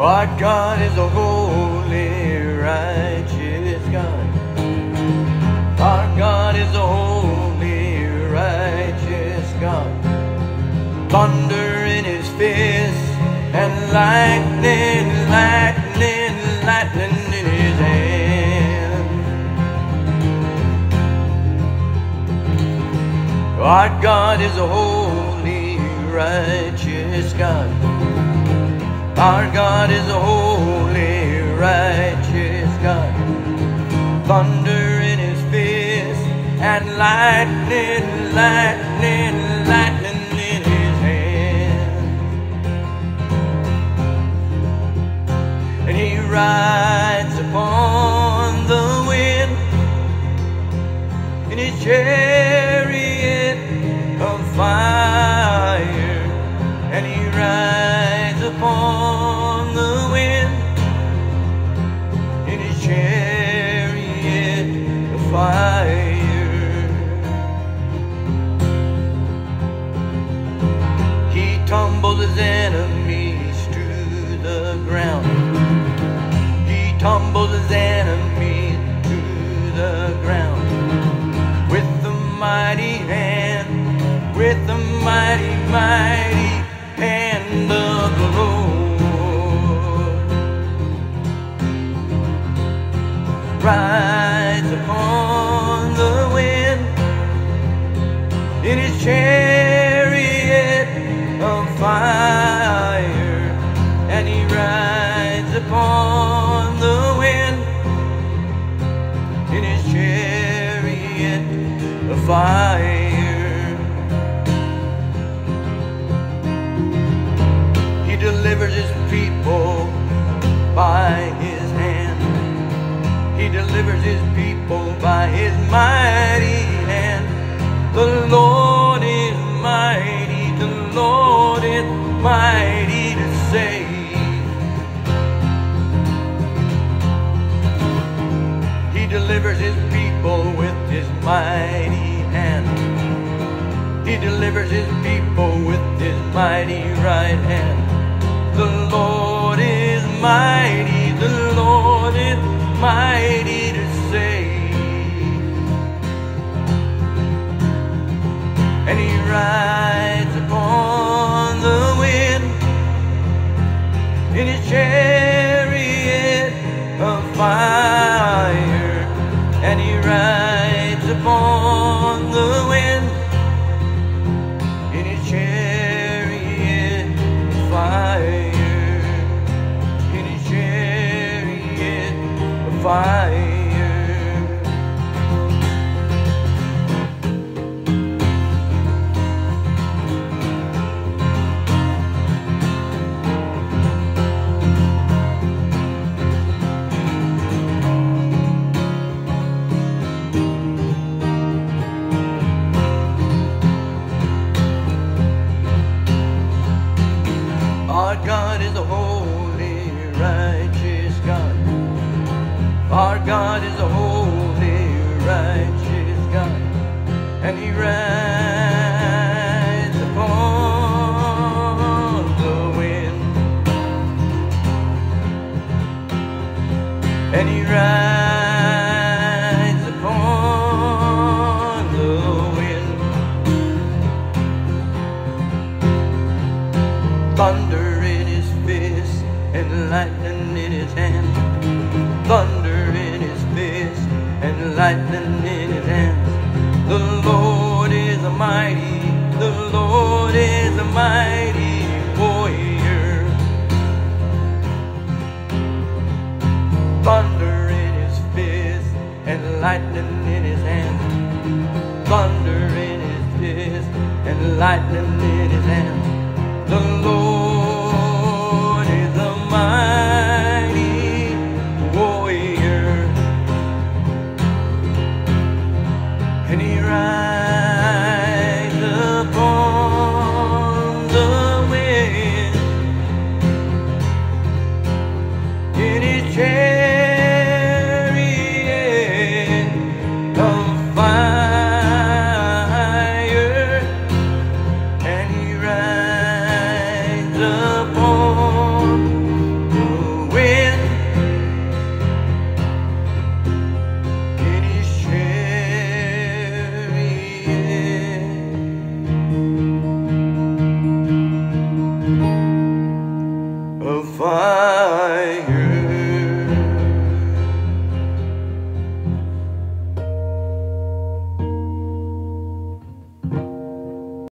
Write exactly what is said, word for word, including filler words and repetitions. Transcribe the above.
Our God is a holy, righteous God. Our God is a holy, righteous God. Thunder in his fist and lightning, lightning, lightning in his hand. Our God is a holy, righteous God. Our God is a holy, righteous God. Thunder in his fist and lightning, lightning, lightning in his hand. And he rides upon the wind in his chariot of fire. And he rides upon the wind in his chariot of fire. He tumbles his enemies to the ground. He tumbles his enemies to the ground with the mighty hand, with the mighty, mighty hand of the Lord. Rides upon the wind in his chariot of fire. And he rides upon the wind in his chariot of fire. He delivers his people by his hand. He delivers his people by his mighty hand. The Lord is mighty, the Lord is mighty to save. He delivers his people with his mighty hand. He delivers his people with his mighty right hand. The Lord is mighty, the Lord is mighty to save. And he rides upon the wind in his chariot of fire. And he rides upon the wind in his chariot of fire. In his chariot of fire. Our God is a holy, righteous God. Our God is a holy, righteous God. And he rides upon the wind. And he rides upon the wind. Thunder in his fist and lightning in his hand. Thunder in his fist and lightning in his hand. The Lord is a mighty, the Lord is a mighty warrior. Thunder in his fist and lightning in his hand. Thunder in his fist and lightning in his hand. The Lord is a mighty warrior. And he rides upon the wind in his chariot of fire. And he rides of fire.